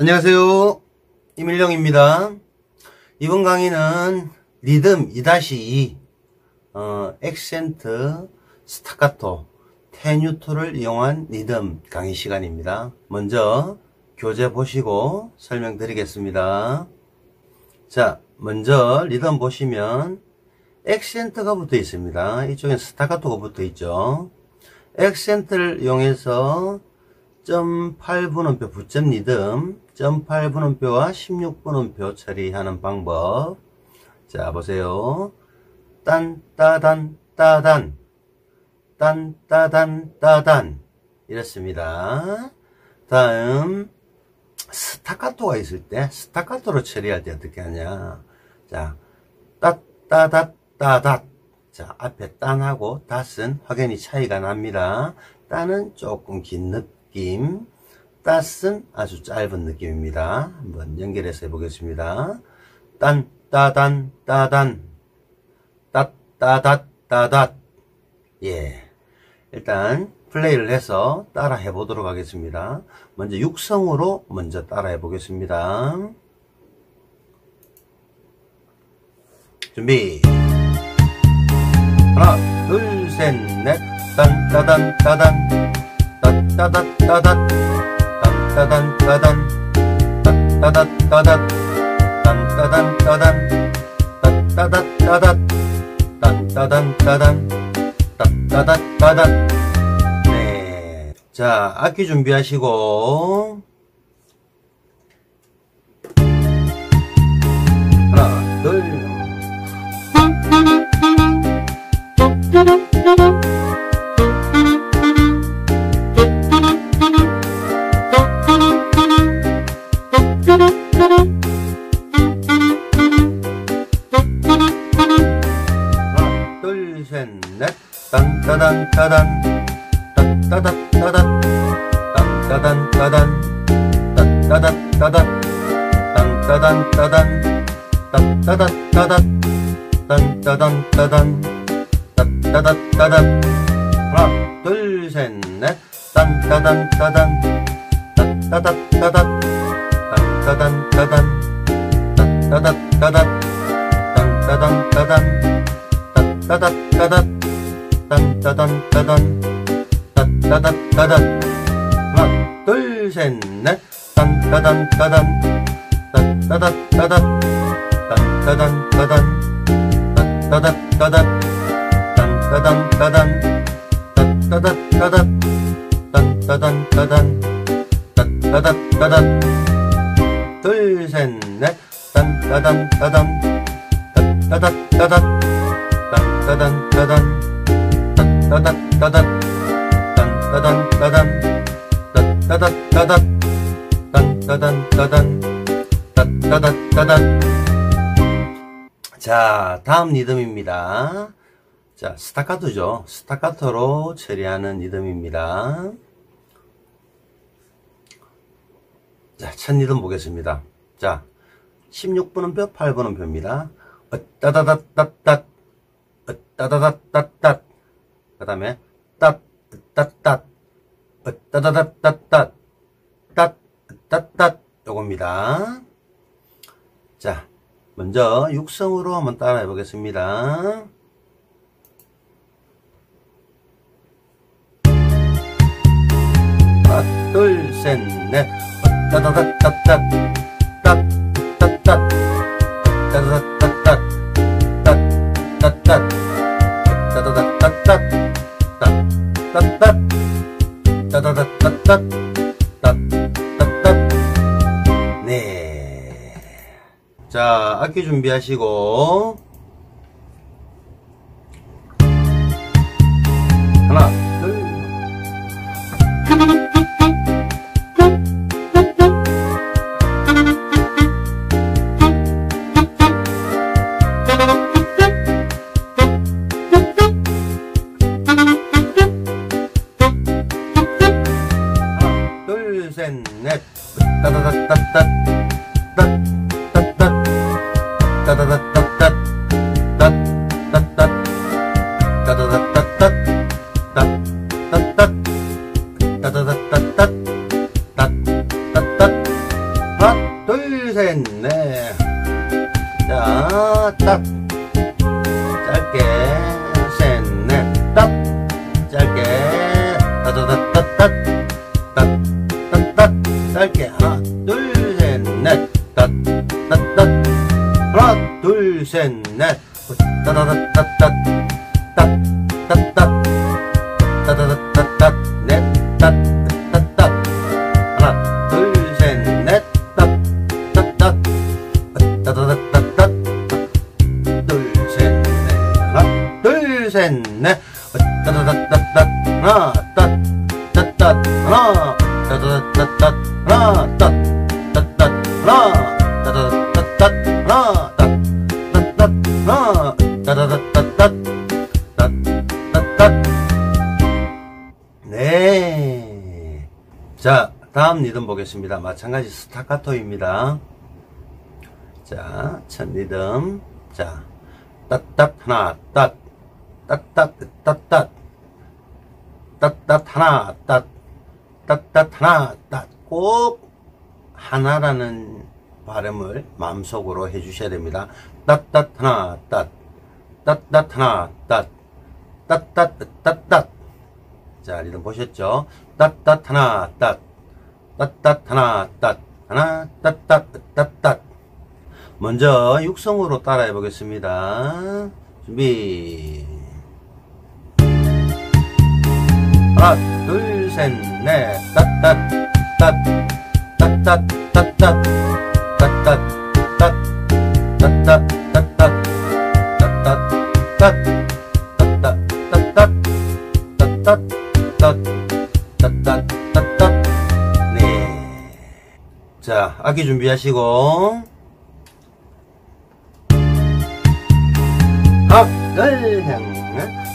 안녕하세요. 이밀령입니다. 이번 강의는 리듬 2-2 액센트, 스타카토, 테뉴토를 이용한 리듬 강의 시간입니다. 먼저 교재 보시고 설명드리겠습니다. 자, 먼저 리듬 보시면 액센트가 붙어 있습니다. 이쪽엔 스타카토가 붙어 있죠. 액센트를 이용해서 0.8분음표 부점 리듬, 0.8분음표와 16분음표 처리하는 방법. 자, 보세요. 딴, 따단, 따단, 딴, 따단, 따단. 이렇습니다. 다음, 스타카토가 있을 때, 스타카토로 처리할 때 어떻게 하냐. 자, 따, 따다, 따닷. 자, 앞에 딴하고 닷은 확연히 차이가 납니다. 딴은 조금 긴 느낌, 닷은 아주 짧은 느낌입니다. 한번 연결해서 해보겠습니다. 딴, 따단, 따단, 땄, 따닷, 따닷. 예. 일단, 플레이를 해서 따라 해보도록 하겠습니다. 먼저 육성으로 먼저 따라 해보겠습니다. 준비. 하나, 둘, 셋, 넷. 딴, 따단, 따단. 딴, 따단, 따단. 딴, 따단, 따단. 딴, 따단, 따단. 딴, 따단, 따단. 딴, 따단, 따단. 딴, 따단, 따단. 딴, 따단, 따단. 네. 자, 악기 준비하시고. 하나, 둘. 하나, 둘, 셋, 넷. 딴, 따단, 따단. 딴, 따단, 따단. 딴, 따단, 따단. 딴, 따단, 따단. 딴, 따단, 따단. 딴, 따단, 따단. 딴, 따단, 따단. 딴, 따단, 따단. 하나, 둘, 셋, 넷. 딴, 따단, 따단. 딴, 따단, 따단. 딴, 따단, 따단. 딴, 따단, 따단. 딴, 따단, 따단. 딴, 따단, 따단. 딴, 따단, 따단. 딴, 따단, 따단. 하나, 둘, 셋, 넷. 딴, 따단, 따단. 딴, 따단, 따단. 딴, 따단, 따단. 딴, 따단, 따단. 딴, 따단, 따단. 딴, 따단, 따단. 딴, 따단, 따단. 딴, 따단, 따단. 둘, 셋, 넷. 딴, 따단, 따단. 딴, 따단, 따단. 딴, 따단, 따단. 딴, 따단, 따단. 딴, 따단, 따단. 딴, 따단, 따단. 딴, 따단, 따단. 딴, 따단, 따단. 자, 다음 리듬입니다. 자, 스타카토죠. 스타카토로 처리하는 리듬입니다. 자, 첫 리듬 보겠습니다. 자, 16분음표, 8분음표입니다. 따다다따따, 따다다따따. 그 다음에, 따, 따따, 따다다따따, 따, 따따. 요겁니다. 자, 먼저 육성으로 한번 따라 해보겠습니다. 하나, 둘, 셋, 넷. 따다다따따, 따, 따따, 따다다따따, 따, 따따, 따다다따따, 따, 따따, 따다다따따, 따, 따따. 네. 자, 악기 준비하시고. 하나, 둘. 하나, 둘, 셋, 넷. 따다다따따, 따, 따따, 따다다따따. 따따따따 짧게 하나 둘 셋 넷 따따따 하나 둘 셋 넷 따다다따따 따따따 따다다따따 넷 따따따 하나 둘 셋 넷 따따따 따다다따따 둘 셋 넷 하나 둘 셋 넷 따다다따따 하나 따따따 하나 따다다따따 하나 따따따 하나 따다다따따 하나 따따따 하나 따다다따따 따따따. 네. 자, 다음 리듬 보겠습니다. 마찬가지 스타카토입니다. 자, 첫 리듬. 자, 따따 하나 따 따따 따따 따따 하나 따 따따 하나 따 꼭 하나라는 발음을 마음속으로 해주셔야 됩니다. 따따 하나 따 따따 하나 따 따따 따따. 자, 리듬 보셨죠? 따따 하나 따 따따 하나 따 하나 따따 따따. 먼저 육성으로 따라해 보겠습니다. 준비. 하나 둘 셋 넷 따따 따따 따따 따따 따따 따따 따따 따따따따따따따따따따따따따. 네. 자, 악기 준비하시고 하나 둘 셋 넷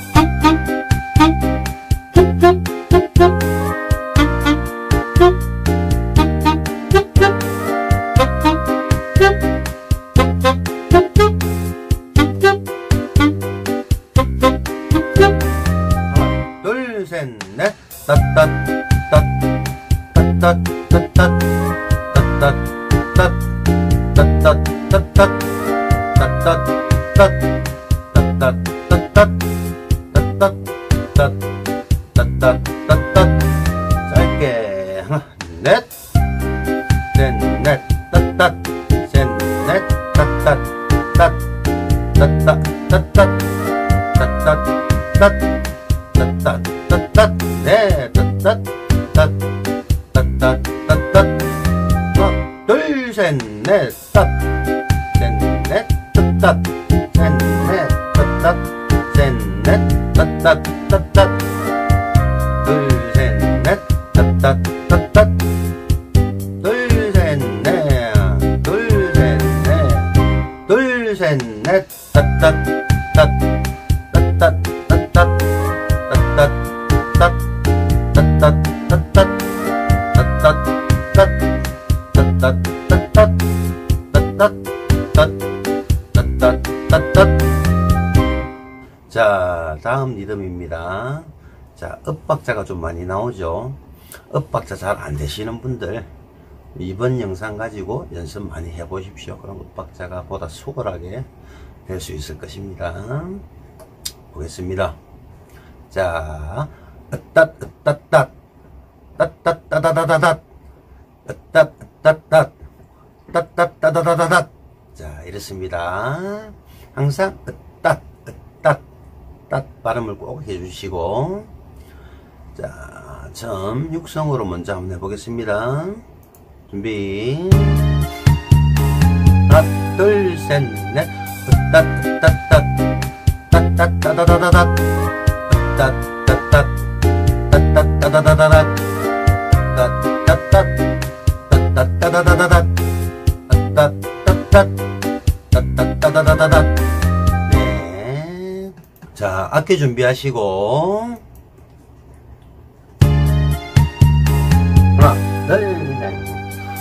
넷 따따 따따 따따 따따 따따 따따 따따 따따 따따. 짧게 하나 넷 셋 넷 따따 셋 넷 따따 따따 따따 따따 따따 따따 따따 네 따따 따따 따따. 하나 둘 셋 넷 따 셋 넷 따따 셋 넷 따따 셋 넷 따따 따따 둘 셋 넷 따따 따따 둘 셋 넷 둘 셋 넷 둘 셋 넷 따따 따따 따따 따따 자, 다음 리듬입니다. 자, 읍박자가 좀 많이 나오죠. 읍박자 잘 안 되시는 분들 이번 영상 가지고 연습 많이 해 보십시오. 그럼 읍박자가 보다 수월하게 될 수 있을 것입니다. 보겠습니다. 자, 으따 으따따 따따따다다다다 으따 으따따 따따따다다다다. 자, 이렇습니다. 항상 으따 으따 따 발음을 꼭 해주시고. 자, 처음 육성으로 먼저 한번 해보겠습니다. 준비. 하나 둘 셋 넷 으따 으따따 따따따다다다다 따따따 따따따다다다다 따따따 따따따다다다다 따따따 따따따다다다다. 네. 자, 악기 준비하시고 하나 둘 셋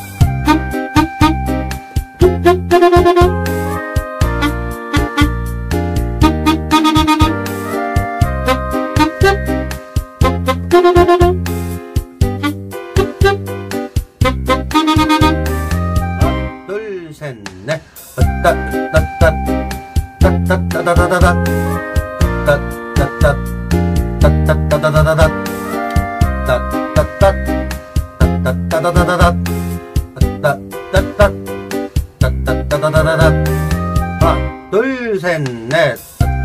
둘 셋 넷 따 따따 따따따다다다다 따따따 따따따다다다다 따따따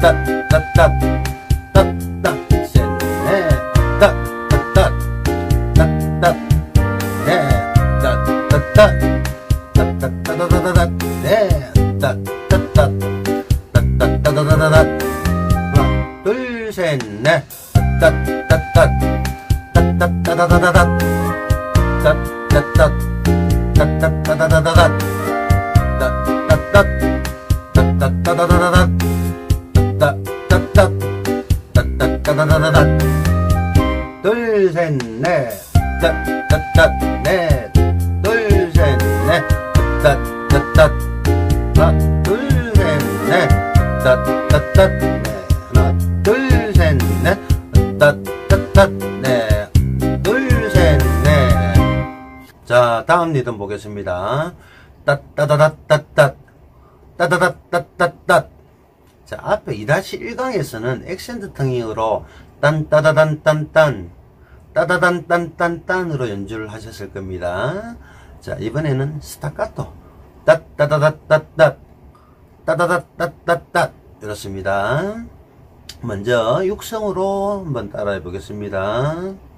자, 다음 리듬 보겠습니다. 따따다다따따 따다다따따따. 자, 앞에 2-1강에서는 액센트 텅잉으로 딴따다단딴딴 따다단딴딴딴으로 연주를 하셨을 겁니다. 자, 이번에는 스타카토 따따다다따따 따다다따따따 이렇습니다. 먼저 육성으로 한번 따라해 보겠습니다.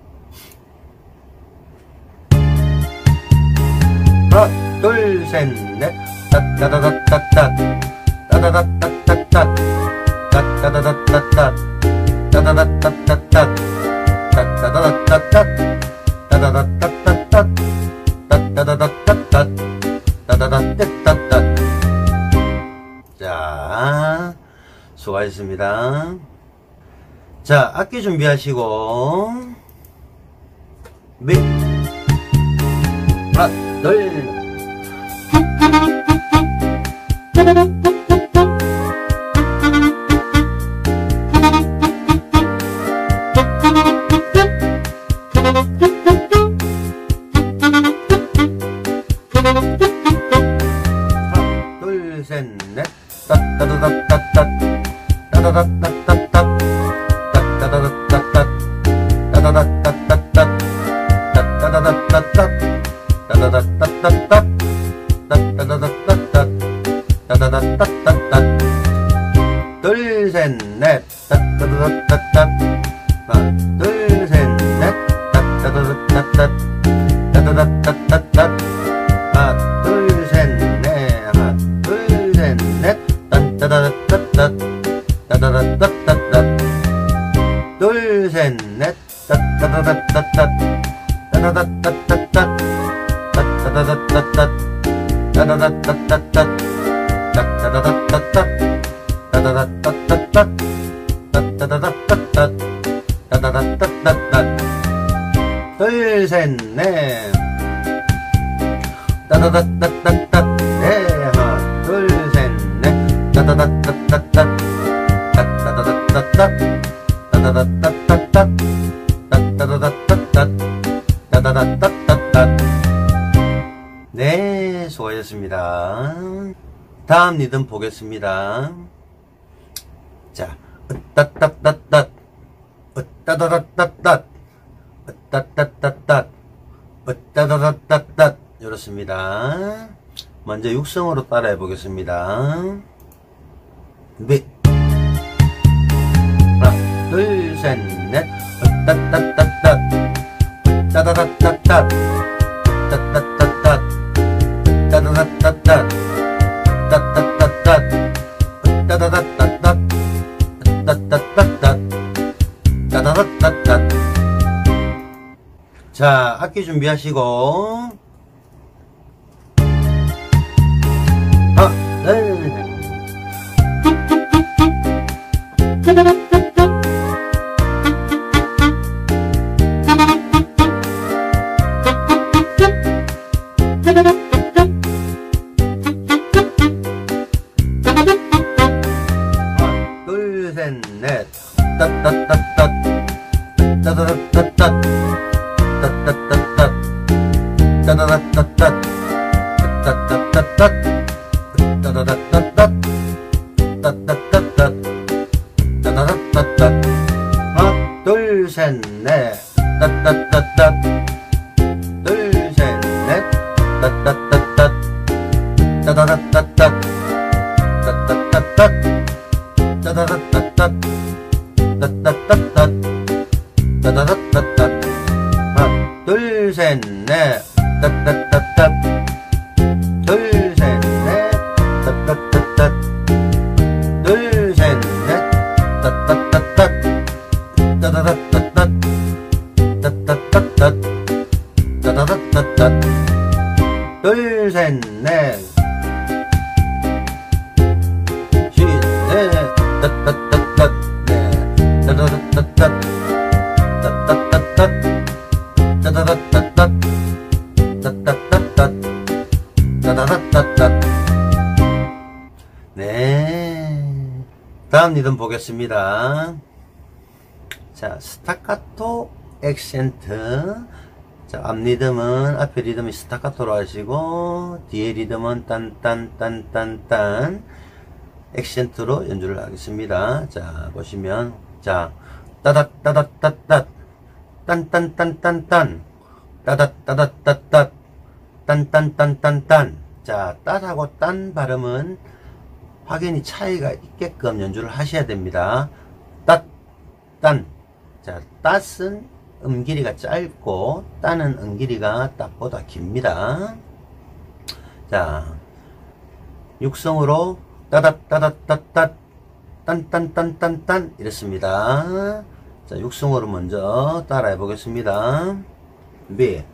하나, 둘, 셋, 넷. 따따다다따따 따다다따따따 따따다다따따 따다다따따따 따따다따따 따다다따따따 따다다따따 따다다따따따. 자, 수고하셨습니다. 자, 악기 준비하시고 미 하나, 둘. 둘, 셋, 넷. 따따다따따. 하나, 둘, 셋, 넷. 따따다따따. 따따다따따. 하나, 둘, 셋, 넷. 하나, 둘, 셋, 넷. 따따다따따. 따따다따따. 둘, 셋, 넷. 따따다따따. 따따다따따. 따따다따따. 따따다따따. 따따다따따. 따다다따따따 따다다따따 따다다따따따. 둘, 셋, 넷. 따다다따따따. 네, 하나, 둘, 셋, 넷. 따다다따따따 따다다따따 따다다따따따 따다다따따 따다다따따따. 네, 수고하셨습니다. 다음 리듬 보겠습니다. 자, 따따따따, 따다다따따, 따따따따, 따다다따따 이렇습니다. 먼저 육성으로 따라해 보겠습니다. 네. 하나, 둘, 셋, 넷. 따따따따, 따다다따따, 따따따따, 따다다따따, 따따따따, 따다다따따, 따따따따, 따다다따따. 자, 악기 준비하시고 하나, 둘, 셋. 넷. 따따따따 따다다따따 따따따따 따다다따따 따따따따 따다다따따 따따따따 따다다따따. 하나, 둘, 셋, 넷. 따따따따 둘, 셋, 넷. 따따따따 따다다따따 따따따따 따다다 따다다다다 따다다다다 따다다다다 하나 둘셋넷 따다다다 둘셋넷 따다다다 둘셋넷 따다다다 따다다다다 따다다다 따다다다다 둘셋넷 넷 따따따따 네 따다다따따 따따따따 따다다따따 따따따따 따다다따따 네 다음 리듬 보겠습니다. 자 스타카토 액센트. 자 앞 리듬은 앞에 리듬이 스타카토로 하시고 뒤에 리듬은 딴딴딴딴딴 액센트로 연주를 하겠습니다. 자 보시면 자 따다따다따따 딴딴딴딴딴 따다따다따따 딴딴딴딴딴. 자 따하고 딴 발음은 확연히 차이가 있게끔 연주를 하셔야 됩니다. 따 딴. 자 따은 음길이가 짧고 따는 음길이가 따보다 깁니다. 자 육성으로 따다따다따따 딴딴딴딴딴 이랬습니다. 자 육성으로 먼저 따라해 보겠습니다. 준비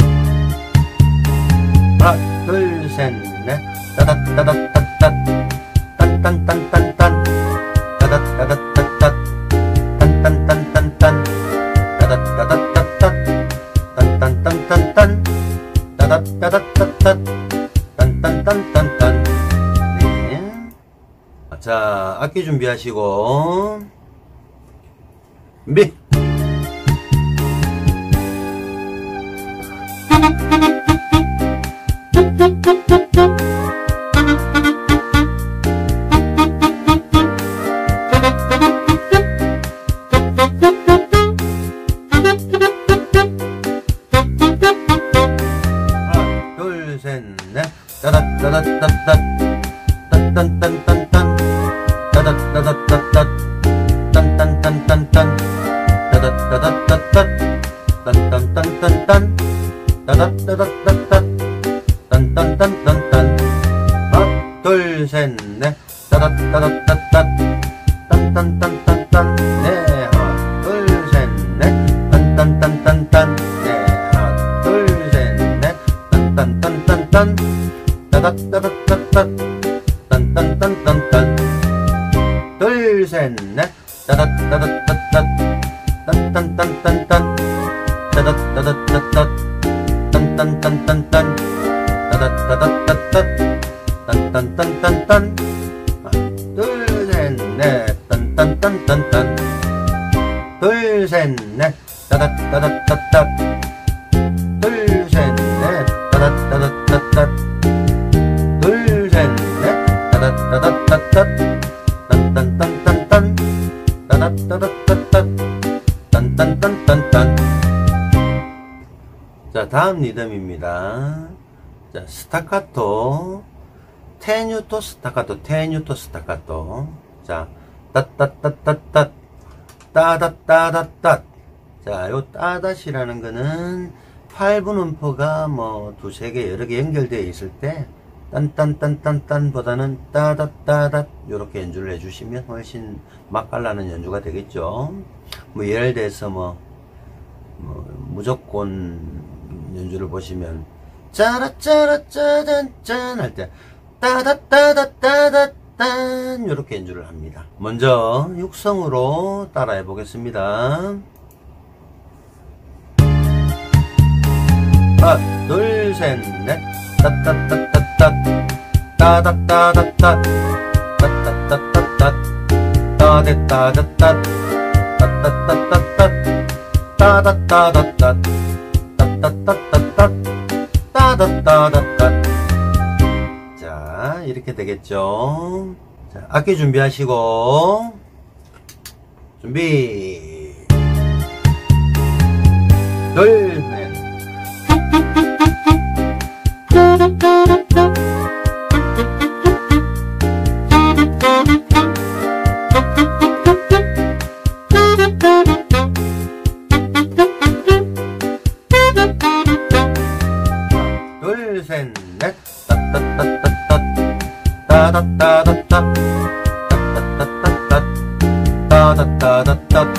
하나 둘셋넷 따다따다따따 딴딴딴딴딴 따다따다따따 딴딴딴딴딴 따다따다따따 딴딴딴딴딴 따다따다따따 딴딴딴딴딴. 자 악기 준비하시고 준비 하나 둘셋넷 따다따다따따 딴딴딴딴딴 따다따다따따 딴딴딴딴딴 따다따다따따 딴딴딴딴딴 따다따다따따 딴딴딴딴딴 하나 둘셋넷 따다따다따따 딴딴딴딴딴 네 하나 둘셋넷 딴딴딴딴딴 네 하나 둘셋넷 딴딴딴딴딴 따다따다따따 딴딴딴딴딴 둘셋넷 따다따다따따 딴딴딴딴딴 따다따다따따 딴딴딴딴딴 따다따다따따 딴딴딴딴딴 둘셋넷 딴딴딴딴딴 둘셋넷 따다따다따따 둘셋넷 따다따다따따 둘셋넷 따다따다따따 딴딴딴딴딴 따다따다따따 딴딴딴딴딴. 자 다음 리듬입니다. 자 스타카토 테뉴토 스타카토 테뉴토 스타카토. 자 따따따따따 따다따다따. 자 요 따다시라는 거는 8분 음포가 뭐 두세 개 여러 개 연결되어 있을 때 딴딴딴딴딴 보다는 따다따다 요렇게 연주를 해주시면 훨씬 맛깔나는 연주가 되겠죠. 뭐 예를 들어서 뭐 무조건 연주를 보시면 짜라짜라짜잔짠 할 때 따다따다따다딴 요렇게 연주를 합니다. 먼저 육성으로 따라해 보겠습니다. 하나 둘셋넷 따따따따따 따다따다따 따따따따따 따데따다따 따따따따따 따다따다따 따따따따따 따다따다따. 자 이렇게 되겠죠. 자 악기 준비하시고 준비 둘셋 따다따다따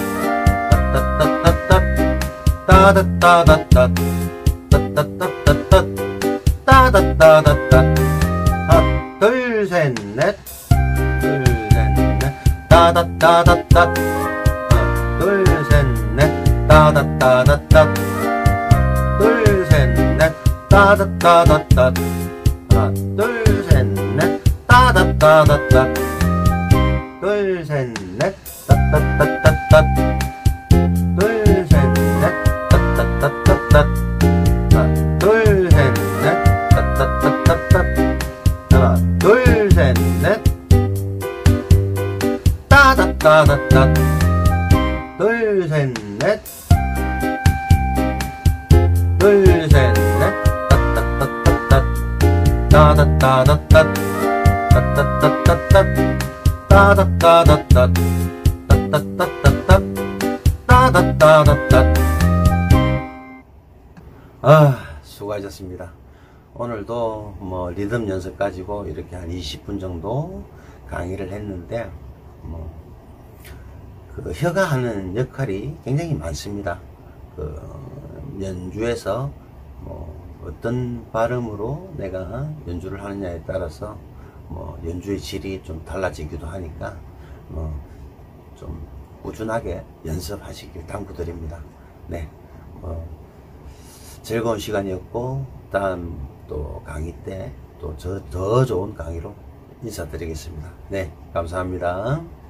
따다따다따 따다따다따 따다따다따 하나 둘 셋 넷 둘 셋 넷 따다따다따 하나 둘 셋 넷 따다따다따 둘 셋 넷 따다따다따 하나 둘 셋 넷 따다따다따 둘 셋 넷 따따따따따 둘 셋 넷 따따따따따 하나 둘 셋 넷 따따따따따 하나 둘 셋 넷 따따따따따 둘 셋 넷 둘 셋 넷 따따따따따 따따따따따 따따따따따 따다따다따 따따따따따 따다따다따. 수고하셨습니다. 오늘도 뭐 리듬 연습 가지고 이렇게 한 20분 정도 강의를 했는데 그 혀가 하는 역할이 굉장히 많습니다. 그 연주에서 어떤 발음으로 내가 연주를 하느냐에 따라서 연주의 질이 좀 달라지기도 하니까 좀 꾸준하게 연습하시길 당부드립니다. 네, 즐거운 시간이었고 다음 또 강의 때 또 더 좋은 강의로 인사드리겠습니다. 네, 감사합니다.